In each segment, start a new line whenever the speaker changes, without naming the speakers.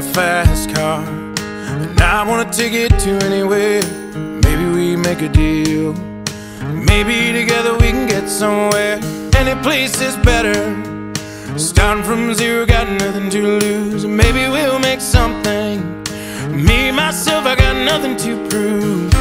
fast car, and I wanna take it to anywhere. Maybe we make a deal. Maybe together we can get somewhere. Any place is better. Starting from zero, got nothing to lose. Maybe we'll make something. Me, myself, I got nothing to prove.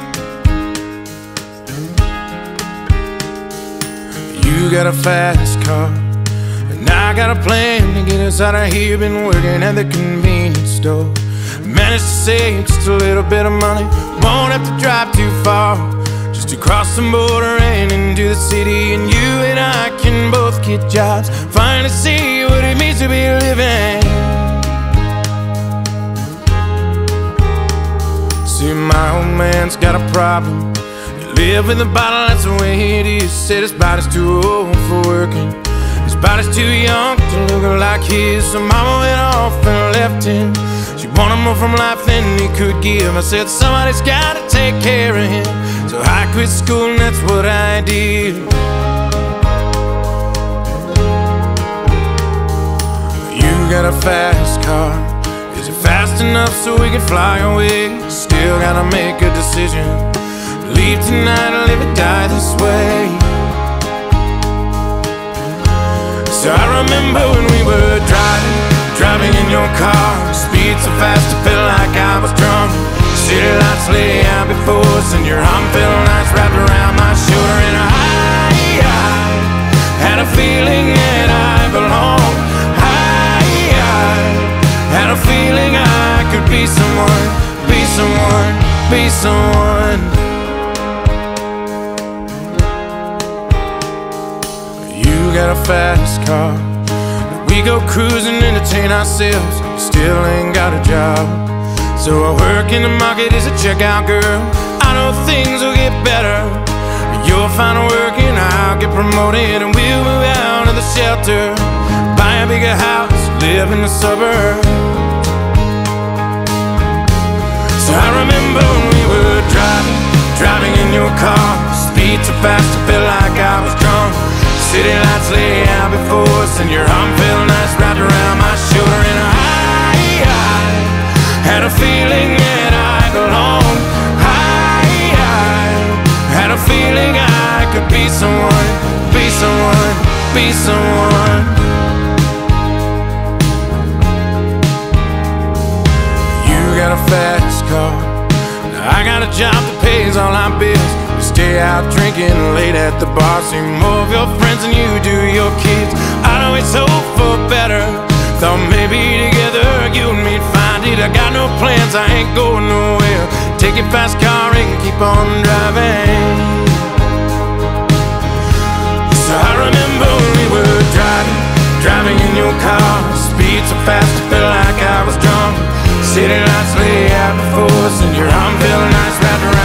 You got a fast car, and I got a plan to get us out of here. Been working at the convenience store. Managed to save just a little bit of money. Won't have to drive too far, just to cross the border and into the city. And you and I can both get jobs, finally see what it means to be living. See, my old man's got a problem. He live with a bottle, that's the way it is. Said his body's too old for working, his body's too young to look like his. So mama went off and left him. She wanted more from life than he could give. I said somebody's gotta take care of him, so I quit school and that's what I did. You got a fast car, is it fast enough so we can fly away? Still gotta make a decision, leave tonight or live or die this way. So I remember when we were driving in your car. Speed so fast I felt like I was drunk. City lights lay out before us, and your arm felt nice wrapped around my shoulder. And I had a feeling that I belonged. I had a feeling I could be someone, be someone, be someone. You got a fast car, we go cruising, entertain ourselves. Still ain't got a job, so I work in the market as a checkout girl. I know things will get better. You'll find work and I'll get promoted, and we'll move out of the shelter, buy a bigger house, live in the suburbs. So I remember when we were driving in your car. Speed so fast I felt like I was drunk. City lights lay out before us, and your arm felt nice wrapped around my shoulder. And I had a feeling that I belonged. I had a feeling I could be someone, be someone, be someone. You got a fast car, I got a job that pays all our bills. We stay out drinking late at the bar, see more of your friends than you do your kids. I know it's hope for better, thought maybe together you and me'd find it. I got no plans, I ain't going nowhere. Take your fast car and keep on driving. So I remember when we were driving in your car. Speed so fast I felt like I was drunk. City lights lay out before us, and your arm felt nice wrapped around